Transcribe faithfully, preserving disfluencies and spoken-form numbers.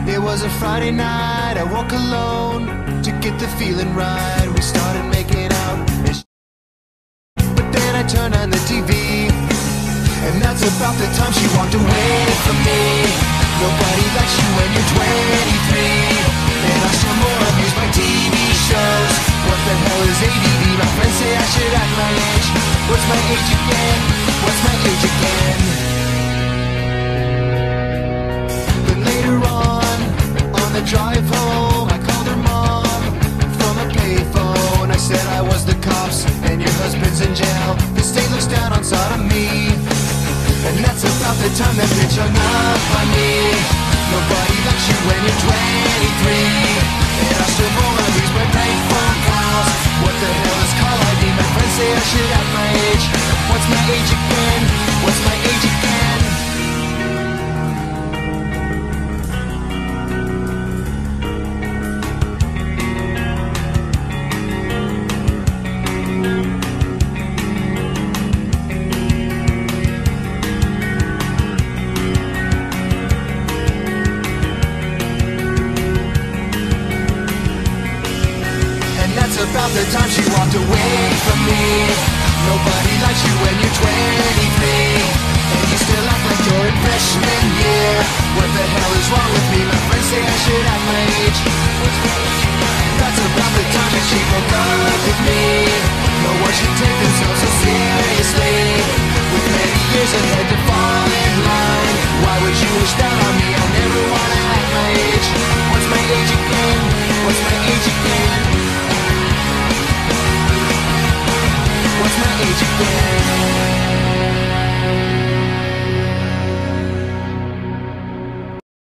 It was a Friday night, I woke alone to get the feeling right. We started making out, but then I turned on the T V, and that's about the time she walked away from me. Nobody likes you when you're twenty-three, and I still more amused by T V shows. What the hell is A D D? My friends say I should act my age. What's my age again? What's my age again? Then later on, on the drive home, I called her mom from a payphone. I said I was the cops and your husband's in jail. The state looks down on sodomy, and that's about the time that bitch hung up on me. Nobody likes you when you're twenty-three, and I still roll on these my prank phone calls. What the hell is call I D? My friends say I should act my age. What's my age again? What's my age again? About the time she walked away from me. Nobody likes you when you're twenty-three, and you still act like you're in freshman year. What the hell is wrong with me? My friends say I should act my age. That's about the time that she broke up with me. No one should take themselves so seriously, with many years ahead to fall in line. Why would you wish that on me? I never wanna act my age. What's my age again? What's my age again? What's my age again?